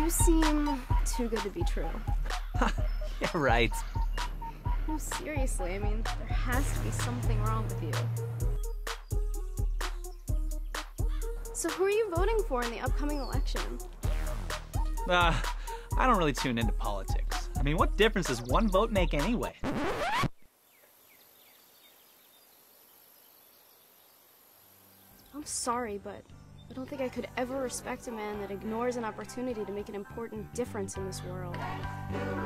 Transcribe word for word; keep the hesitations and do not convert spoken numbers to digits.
You seem too good to be true. Yeah, right. No, seriously, I mean, there has to be something wrong with you. So who are you voting for in the upcoming election? Uh, I don't really tune into politics. I mean, what difference does one vote make anyway? I'm sorry, but I don't think I could ever respect a man that ignores an opportunity to make an important difference in this world.